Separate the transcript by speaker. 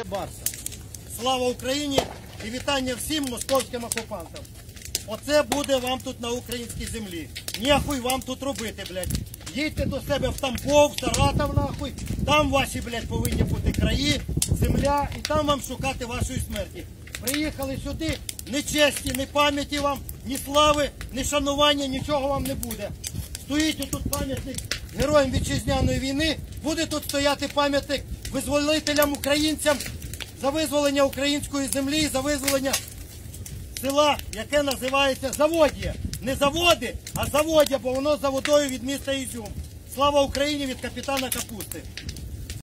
Speaker 1: Барса. Слава Україні і вітання всім московським окупантам. Оце буде вам тут на українській землі. Ніхуй вам тут робити, блядь. Їдьте до себе в Тамбов, в Саратов, нахуй. Там ваші, блядь, повинні бути краї, земля, і там вам шукати вашої смерті. Приїхали сюди, ні честі, ні пам'яті вам, ні слави, ні шанування, нічого вам не буде. Стоїть тут пам'ятник героям вітчизняної війни, буде тут стояти пам'ятник визволителям українцям за визволення української землі, за визволення села, яке називається Заводія. Не заводи, а Заводя, бо воно за водою від міста Ізюм. Слава Україні від капітана Капусти.